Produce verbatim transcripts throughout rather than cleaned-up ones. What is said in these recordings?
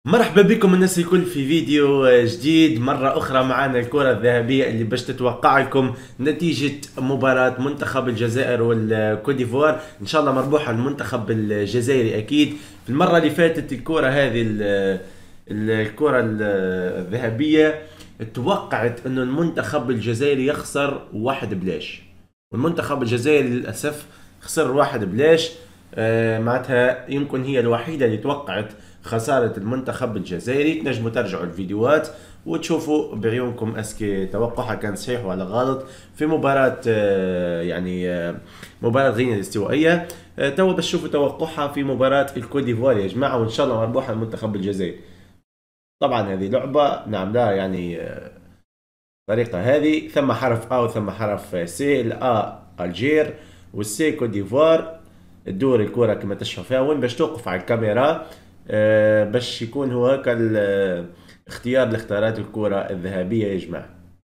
مرحبا بكم الناس الكل في فيديو جديد. مرة أخرى معنا الكرة الذهبية اللي باش تتوقع لكم نتيجة مباراة منتخب الجزائر والكوت ديفوار. إن شاء الله مربوحة المنتخب الجزائري أكيد. في المرة اللي فاتت الكرة هذه ال- ال- الكرة الذهبية توقعت أنه المنتخب الجزائري يخسر واحد بلاش، والمنتخب الجزائري للأسف خسر واحد بلاش. آه، معناتها يمكن هي الوحيدة اللي توقعت خسارة المنتخب الجزائري. تنجموا ترجعوا الفيديوهات وتشوفوا بعيونكم اسكي توقعها كان صحيح ولا غلط في مباراة آه، يعني آه، مباراة غينيا الاستوائية. آه، توا باش تشوفوا توقعها في مباراة الكوت ديفوار يا جماعة، وان شاء الله مربوحة المنتخب الجزائري. طبعا هذه لعبة نعملها يعني آه، الطريقة هذه، ثم حرف A وثم حرف سي. الأ الجير والسي كوت ديفوار. تدور الكرة كما تشوف فيها وين باش توقف على الكاميرا آه، باش يكون هو هكا الاختيار لاختيارات الكرة الذهبية يا جماعة.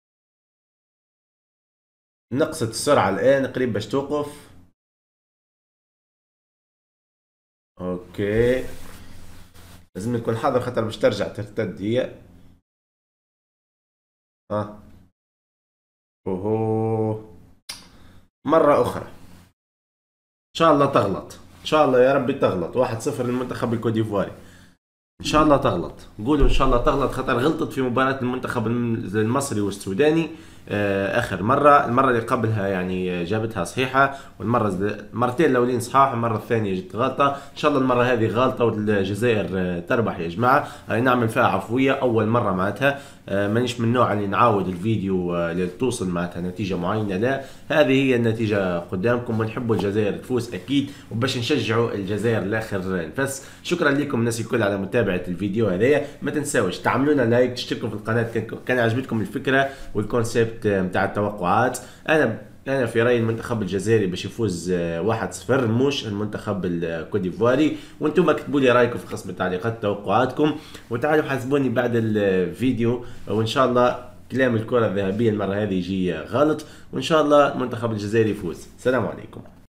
نقصت السرعة الآن قريب باش توقف. اوكي، لازم نكون حاضر خاطر باش ترجع ترتد هي. ها اوهو، مرة أخرى إن شاء الله تغلط، إن شاء الله يا ربي تغلط. واحد صفر للمنتخب الكوديفواري. ان شاء الله تغلط، قولوا ان شاء الله تغلط خاطر غلطت في مباراة المنتخب المصري والسوداني آه، اخر مرة. المرة اللي قبلها يعني جابتها صحيحة، والمرة المرتين الاولين صحاح، المرة الثانية جت غلطة. ان شاء الله المرة هذه غلطة والجزائر آه، تربح يا جماعة. هاي نعمل فيها عفوية اول مرة معناتها. آه، مانيش من النوع اللي نعاود الفيديو آه، لتوصل معناتها نتيجة معينة، لا، هذه هي النتيجة قدامكم، ونحبوا الجزائر تفوز اكيد، وباش نشجعوا الجزائر لاخر نفس. شكرا لكم الناس الكل على متابعة الفيديو هذايا. ما تنساوش تعملونا لايك، تشتركوا في القناة كان عجبتكم الفكرة والكونسيبت نتاع التوقعات. انا انا في رايي المنتخب الجزائري باش يفوز آه، واحد صفر، مش المنتخب الكوديفواري. وانتم اكتبوا لي رايكم في قسم التعليقات توقعاتكم، وتعالوا حاسبوني بعد الفيديو. وان شاء الله كلام الكرة الذهبية المرة هذه يجي غلط، وان شاء الله المنتخب الجزائري يفوز. السلام عليكم.